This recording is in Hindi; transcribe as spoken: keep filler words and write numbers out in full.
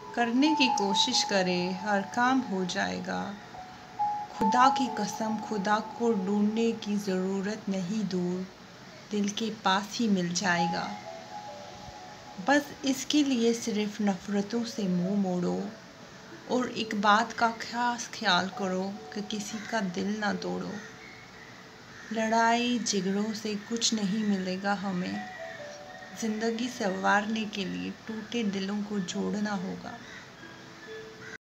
करने की कोशिश करे हर काम हो जाएगा। खुदा की कसम, खुदा को ढूंढने की ज़रूरत नहीं, दूर दिल के पास ही मिल जाएगा। बस इसके लिए सिर्फ नफ़रतों से मुंह मोड़ो और एक बात का खास ख्याल करो कि किसी का दिल ना तोड़ो। लड़ाई झगड़ों से कुछ नहीं मिलेगा हमें, ज़िंदगी संवारने के लिए टूटे दिलों को जोड़ना होगा।